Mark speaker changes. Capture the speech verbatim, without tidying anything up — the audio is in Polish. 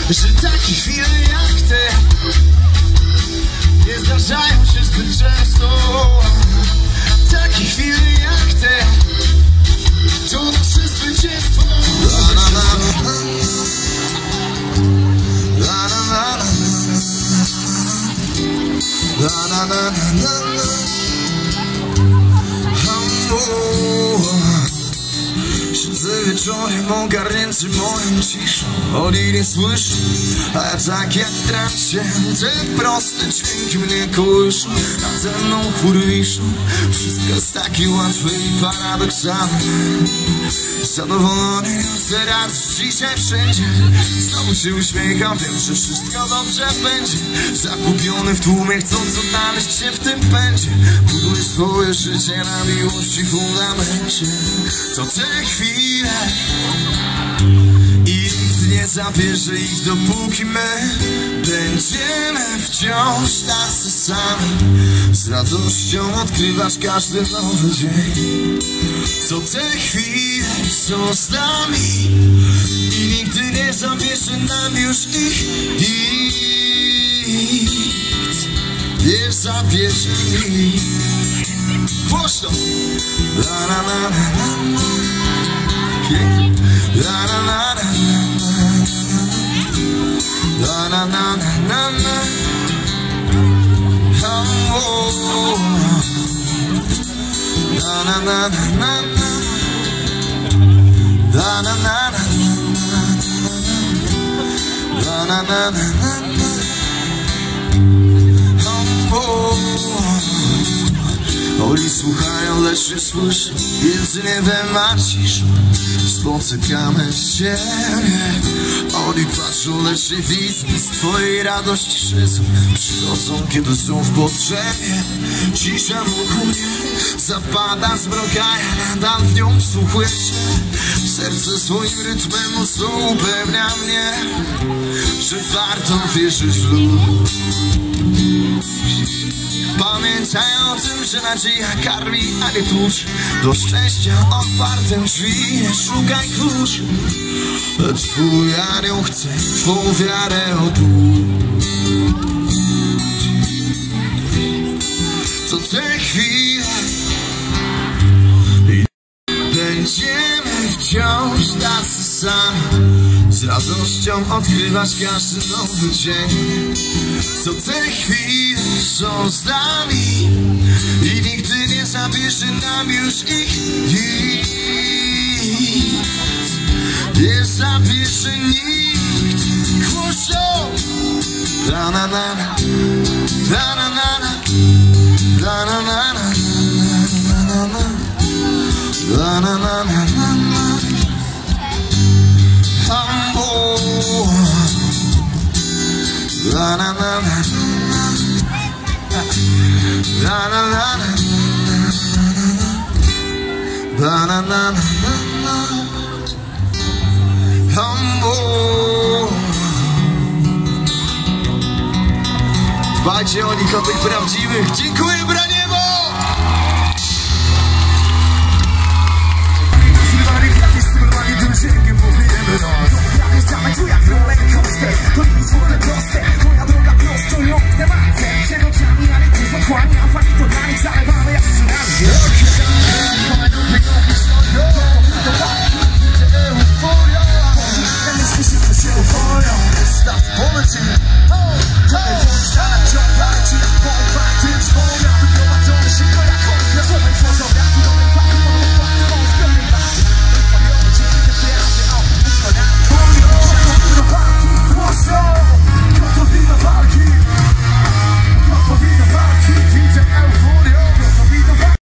Speaker 1: że takie chwile jak te nie zdarzają się zbyt często. Takie chwile jak te to nasze zwycięstwo. La, la, la, la. La, la, la, la. La, la, la, la, la. Siedzę wieczorem ogarnięty moją ciszą, oni nie słyszą, a ja tak jak w transie. Te proste dźwięki mnie kołyszą, nade mną chóry wiszą. Wszystko jest takie łatwe i paradoksalne. Zadowolony teraz dzisiaj wszędzie. Znowu się uśmiecham, wiem, że wszystko dobrze będzie. Zagubiony w tłumie, chcąc odnaleźć się w tym pędzie. Buduję swoje życie na miłości fundamencie. To te chwile i nikt nie zabierze ich, dopóki my będziemy wciąż tacy sami. Z radością odkrywasz każdy nowy dzień. To te chwile są z nami i nigdy nie zabierze nam już ich. Nikt nie zabierze nikt. Głośno! La la la la la. Pięknie. La la la la la. La la la la la. Oh. La la la la la. La la la la la. La la la la la. Oh. Oni słuchają, lecz nie słyszą, między niebem a ciszą spotykamy się. Oni patrzą, lecz nie widzą, z twojej radości szydzą. Przychodzą, kiedy są w potrzebie. Cisza wokół mnie zapada zmrok, a ja nadal w nią wsłuchuję się. Serce swoim rytmem mocno upewnia mnie, że warto wierzyć w luz. Pamiętaj o tym, że nadzieja karmi, a nie tłuszcz. Do szczęścia otwarte drzwi, nie szukaj klucz. Twój anioł chce twą wiarę obudzić. To te chwile i będziemy wciąż tacy sami. Z radością odkrywasz każdy nowy dzień. To te chwile są z nami i nigdy nie zabierze nam już ich. Nikt nie zabierze nikt. Głośno! La la la la. La la la la. La la la la. La la la la. Oh, la la la la, la la la la, la la la la. Oh, dbajcie o nich, o tych prawdziwych. Dziękuję, Braniebo! Tu jak rollercoaster, to nic wolne proste. Moja droga prosto, ją te matce. Przed oczami, ale kurwa kłania. Fani to dla nich zalewa.